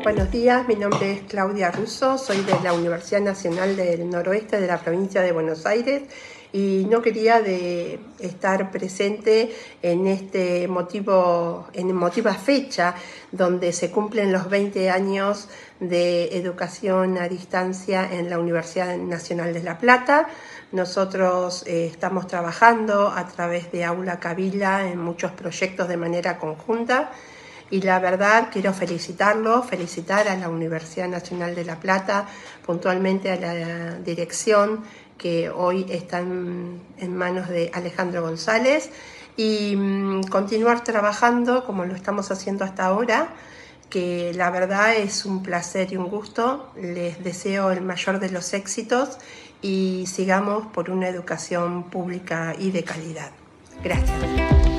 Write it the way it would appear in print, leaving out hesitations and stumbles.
Buenos días, mi nombre es Claudia Russo, soy de la Universidad Nacional del Noroeste de la provincia de Buenos Aires y no quería estar presente en emotiva fecha donde se cumplen los 20 años de educación a distancia en la Universidad Nacional de La Plata. Nosotros estamos trabajando a través de Aula Kabila en muchos proyectos de manera conjunta. Y la verdad quiero felicitar a la Universidad Nacional de La Plata, puntualmente a la dirección que hoy está en manos de Alejandro González y continuar trabajando como lo estamos haciendo hasta ahora, que la verdad es un placer y un gusto. Les deseo el mayor de los éxitos y sigamos por una educación pública y de calidad. Gracias.